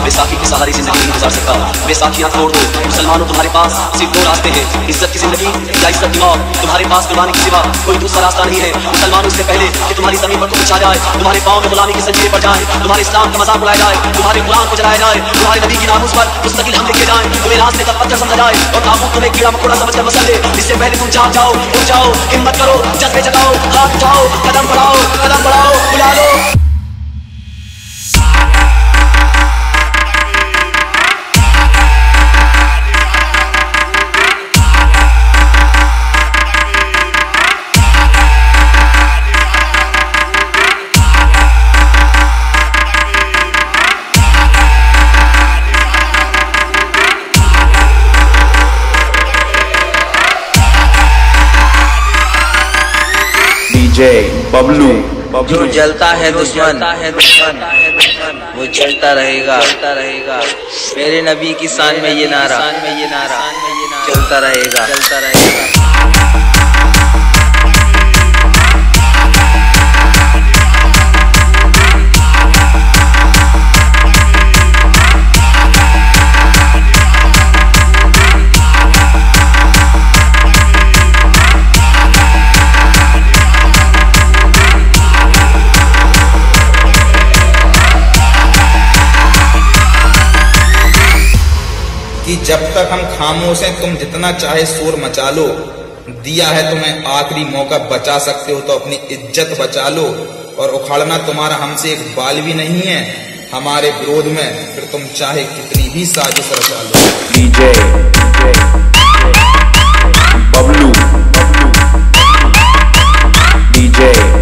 बैसाखी के सहारे जिंदगी नहीं गुजार सकता। बैसाखियां तोड़ दो मुसलमानों, तुम्हारे पास सिर्फ दो रास्ते हैं, इज्जत की जिंदगी या इज्जत की मौत। तुम्हारे पास कुर्बानी के सिवा कोई दूसरा रास्ता नहीं है। मुसलमानों, इससे पहले कि तुम्हारी जमीन पर कुछ आ जाए, तुम्हारे पाँव में गुलामी की जंजीरें पड़ जाए, तुम्हारे इस्लाम का मजाक उड़ाया जाए, तुम्हारे कुरान को जलाया जाए, तुम्हारे नबी की नामूस पर मुस्तकिल हमले किए जाए, तुम्हें रास्ते का पत्थर समझा जाए और ताबूत तुम्हें कीड़ा मकोड़ा समझकर मसल ले, इससे पहले तुम जाग जाओ, उठ जाओ, हिम्मत करो, जज्बे जगाओ, हाथ उठाओ, कदम बढ़ाओ, बुला लो। बबलू जो जलता है दुश्मन वो जलता रहेगा। मेरे नबी की शान में ये नारा चलता रहेगा। कि जब तक हम खामोश हैं तुम जितना चाहे शोर मचा लो, दिया है तुम्हें आखिरी मौका, बचा सकते हो तो अपनी इज्जत बचा लो। और उखाड़ना तुम्हारा हमसे एक बाल भी नहीं है हमारे विरोध में, फिर तुम चाहे कितनी भी साजिश रचा लो। DJ Bablu DJ